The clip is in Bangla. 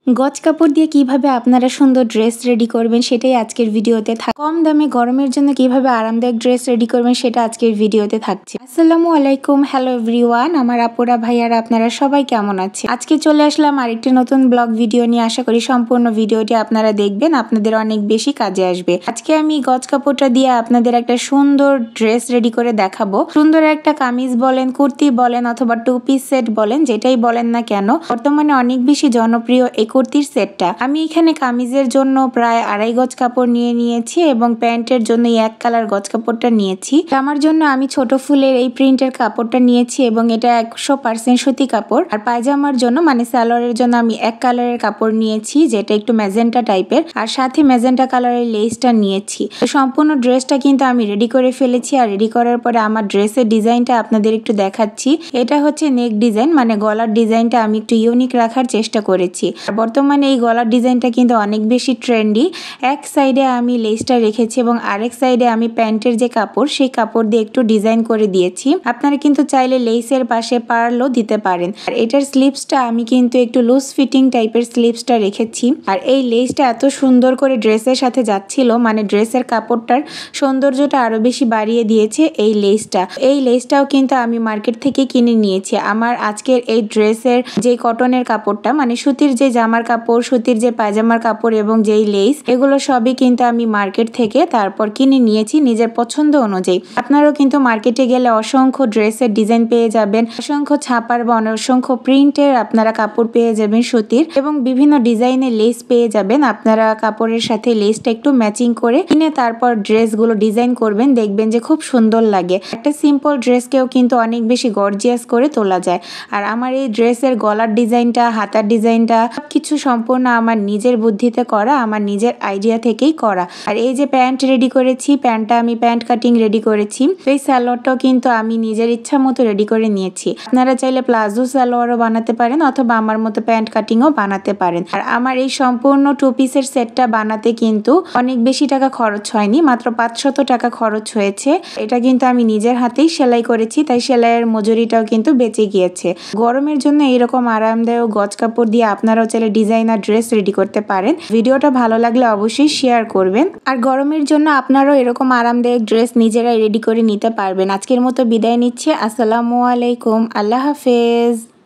গজ কাপড় দিয়ে কিভাবে আপনারা সুন্দর ড্রেস রেডি করবেন সেটাই আজকের ভিডিওতে কম দামে গরমের জন্য কিভাবে আরামদায়ক ড্রেস রেডি করবেন সেটা আজকের ভিডিওতে থাকছে। আসসালামু আলাইকুম, হ্যালো এভরিওয়ান, আমার আপুরা ভাইয়ারা আপনারা সবাই কেমন আছে? আজকে চলে আসলাম আরেকটি নতুন ব্লগ ভিডিও নিয়ে। আশা করি সম্পূর্ণ ভিডিওটি আপনারা দেখবেন, আপনাদের অনেক বেশি কাজে আসবে। আজকে আমি গজ কাপড়টা দিয়ে আপনাদের একটা সুন্দর ড্রেস রেডি করে দেখাবো। সুন্দর একটা কামিজ বলেন, কুর্তি বলেন অথবা টু পিস সেট বলেন, যেটাই বলেন না কেন, বর্তমানে অনেক বেশি জনপ্রিয় এই কুর্তির সেটটা। আমি এখানে কামিজের জন্য প্রায় 2.5 গজ কাপড় নিয়েছি এবং প্যান্টের জন্য এক কালার গজ কাপড়টা নিয়েছি। আমার জন্য আমি ছোট ফুলের এই প্রিন্টের কাপড়টা নিয়েছি এবং এটা 100% সুতি কাপড়। আর পায়জামার জন্য মানে সালোয়ারের জন্য আমি এক কালারের কাপড় নিয়েছি, যেটা একটু ম্যাজেন্টা টাইপের, আর সাথে ম্যাজেন্টা কালারের লেসটা নিয়েছি। সম্পূর্ণ ড্রেসটা কিন্তু আমি রেডি করে ফেলেছি। আর রেডি করার পরে আমার ড্রেসের ডিজাইনটা আপনাদের একটু দেখাচ্ছি। এটা হচ্ছে নেক ডিজাইন, মানে গলার ডিজাইনটা আমি একটু ইউনিক রাখার চেষ্টা করেছি। বর্তমানে এই গলার ডিজাইনটা কিন্তু অনেক বেশি ট্রেন্ডি। এক সাইডে আমি লেসটা রেখেছি এবং আরেক সাইডে আমি প্যান্টের যে কাপড় সেই কাপড় দিয়ে একটু ডিজাইন করে দিয়েছি। আপনারা কিন্তু চাইলে লেসের পাশে পার্লও দিতে পারেন। আর এটার স্লিভসটা আমি কিন্তু একটু লুজ ফিটিং টাইপের স্লিভসটা রেখেছি। আর এই লেসটা এত সুন্দর করে ড্রেসের সাথে যাচ্ছিল, মানে ড্রেসের কাপড়টার সৌন্দর্যটা আরো বেশি বাড়িয়ে দিয়েছে এই লেসটা। এই লেসটাও কিন্তু আমি মার্কেট থেকে কিনে নিয়েছি। আমার আজকের এই ড্রেসের যে কটনের কাপড়টা, মানে সুতির যে জামার কাপড়, সুতির যে পায়জামার কাপড় এবং যেই লেস, এগুলো সবই কিন্তু আমি মার্কেট থেকে তারপর কিনে নিয়েছি নিজের পছন্দ অনুযায়ী। আপনারাও কিন্তু মার্কেটে গেলে অসংখ্য ড্রেসের ডিজাইন পেয়ে যাবেন, অসংখ্য ছাপার বা অসংখ্য প্রিন্টের আপনারা কাপড় পেয়ে যাবেন সুতির, এবং বিভিন্ন ডিজাইনের লেস পেয়ে যাবেন। আপনারা কাপড়ের সাথে লেসটা একটু ম্যাচিং করে কিনে তারপর ড্রেসগুলো ডিজাইন করবেন, দেখবেন যে খুব সুন্দর লাগে। একটা সিম্পল ড্রেসকেও কিন্তু অনেক বেশি গর্জিয়াস করে তোলা যায়। আর আমার এই ড্রেসের গলার ডিজাইনটা, হাতার ডিজাইনটা সবকিছু সম্পূর্ণ আমার নিজের বুদ্ধিতে করা, আমার নিজের আইডিয়া থেকেই করা। আর এই যে প্যান্ট রেডি করেছি, প্যান্টটা আমি প্যান্ট কাটিং রেডি করেছি। এই সালোয়ারটাও কিন্তু আমি নিজের ইচ্ছা মতো রেডি করে নিয়েছি। আপনারা চাইলে প্লাজো সালোয়ারও বানাতে পারেন অথবা আমার মতো প্যান্ট কাটিংও বানাতে পারেন। আর আমার এই সম্পূর্ণ টু পিসের সেটটা বানাতে কিন্তু অনেক বেশি টাকা খরচ হয়নি, মাত্র 500 টাকা খরচ হয়েছে। এটা কিন্তু আমি নিজের হাতেই সেলাই করেছি, তাই সেলাইয়ের মজুরিটাও কিন্তু বেঁচে গিয়েছে। গরমের জন্য এইরকম আরামদায়ক গজ কাপড় দিয়ে আপনারাও চাইলে ডিজাইনার ড্রেস রেডি করতে পারেন। ভিডিওটা ভালো লাগলে অবশ্যই শেয়ার করবেন। আর গরমের জন্য আপনারাও এরকম আরামদায়ক ড্রেস নিজেরাই রেডি করে নিতে পারবেন। আজকের মতো বিদায় নিচ্ছে। আসসালামু আলাইকুম, আল্লাহ হাফেজ।